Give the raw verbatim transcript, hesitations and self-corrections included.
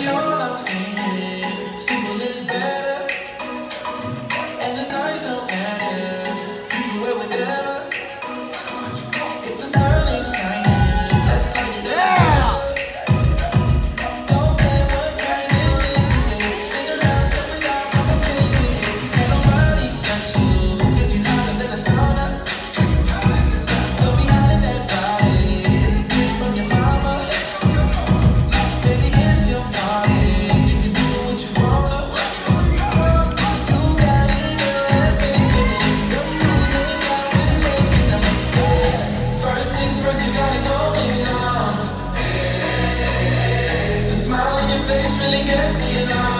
all I'm saying. Simple is better, and the size don't matter. You can wear whatever. If the sun ain't shining, let's light it up together. Don't care what kind of shit you make. Spin around, so we got from a okay with it. Can't nobody touch you, cause you hotter than a sauna. Don't be hiding that body. It's a gift from your mama. Baby, it's your party. You can do what you wanna. You got it, girl, have faith in it. The mood ain't got me shaking them. Yeah. First things first, you got it going on. The smile on your face really gets me along.